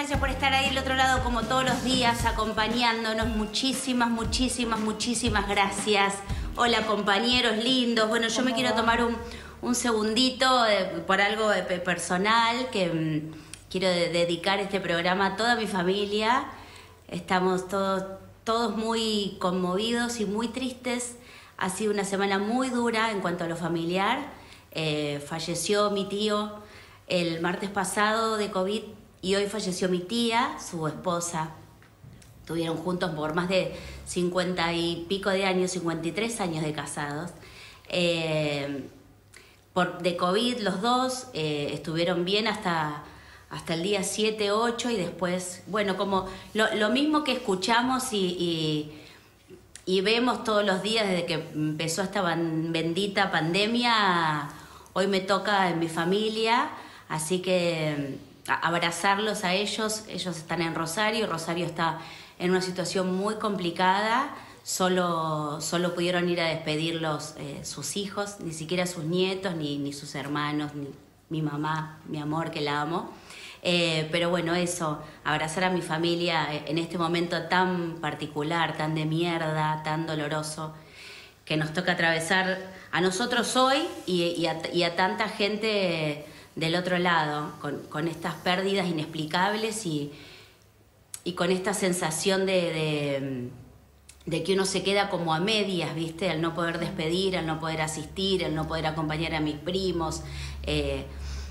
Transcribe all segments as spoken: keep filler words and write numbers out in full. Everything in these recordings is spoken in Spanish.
gracias por estar ahí del otro lado como todos los días, acompañándonos. Muchísimas, muchísimas, muchísimas gracias. Hola, compañeros lindos. Bueno, yo me quiero tomar un, un segundito eh, por algo eh, personal, que mm, quiero de, dedicar este programa a toda mi familia. Estamos todos, todos muy conmovidos y muy tristes. Ha sido una semana muy dura en cuanto a lo familiar. Eh, falleció mi tío el martes pasado de COVID y hoy falleció mi tía, su esposa. Estuvieron juntos por más de cincuenta y pico de años, cincuenta y tres años de casados. Eh, por, de COVID los dos eh, estuvieron bien hasta, hasta el día siete, ocho y después, bueno, como lo, lo mismo que escuchamos y, y, y vemos todos los días desde que empezó esta bendita pandemia, hoy me toca en mi familia, así que abrazarlos a ellos. Ellos están en Rosario, Rosario está en una situación muy complicada, solo, solo pudieron ir a despedirlos eh, sus hijos, ni siquiera sus nietos, ni, ni sus hermanos, ni mi mamá, mi amor, que la amo. Eh, pero bueno, eso, abrazar a mi familia en este momento tan particular, tan de mierda, tan doloroso, que nos toca atravesar a nosotros hoy y, y, a, y a tanta gente del otro lado, con, con estas pérdidas inexplicables y, y con esta sensación de, de, de que uno se queda como a medias, ¿viste? Al no poder despedir, al no poder asistir, al no poder acompañar a mis primos. Eh,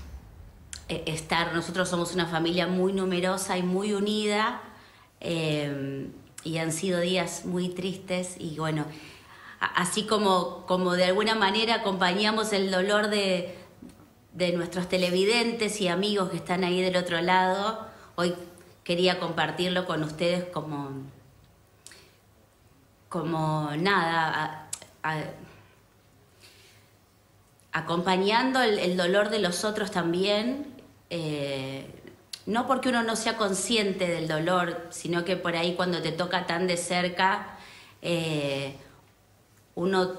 estar, nosotros somos una familia muy numerosa y muy unida, eh, y han sido días muy tristes y bueno, así como, como de alguna manera acompañamos el dolor de de nuestros televidentes y amigos que están ahí del otro lado, hoy quería compartirlo con ustedes como, como nada, a, a, acompañando el, el dolor de los otros también, eh, no porque uno no sea consciente del dolor, sino que por ahí cuando te toca tan de cerca, eh, uno,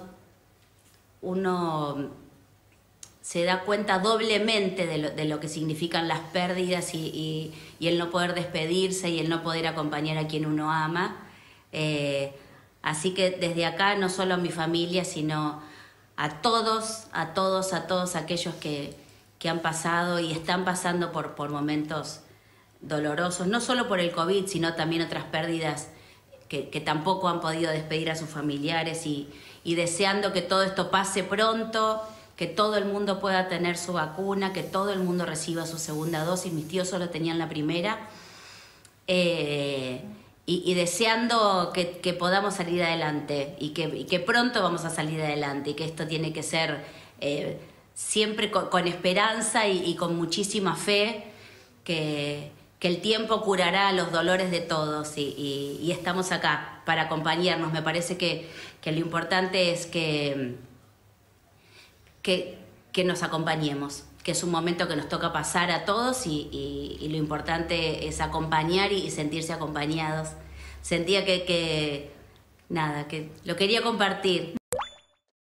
uno se da cuenta doblemente de lo, de lo que significan las pérdidas y, y, y el no poder despedirse y el no poder acompañar a quien uno ama. Eh, así que desde acá, no solo a mi familia, sino a todos, a todos, a todos aquellos que, que han pasado y están pasando por, por momentos dolorosos, no solo por el COVID, sino también otras pérdidas que, que tampoco han podido despedir a sus familiares y, y deseando que todo esto pase pronto, que todo el mundo pueda tener su vacuna, que todo el mundo reciba su segunda dosis. Mis tíos solo tenían la primera. Eh, y, y deseando que, que podamos salir adelante y que, y que pronto vamos a salir adelante y que esto tiene que ser eh, siempre con, con esperanza y, y con muchísima fe, que, que el tiempo curará los dolores de todos y, y, y estamos acá para acompañarnos. Me parece que, que lo importante es que Que, que nos acompañemos, que es un momento que nos toca pasar a todos y, y, y lo importante es acompañar y, y sentirse acompañados. Sentía que, que, nada, que lo quería compartir.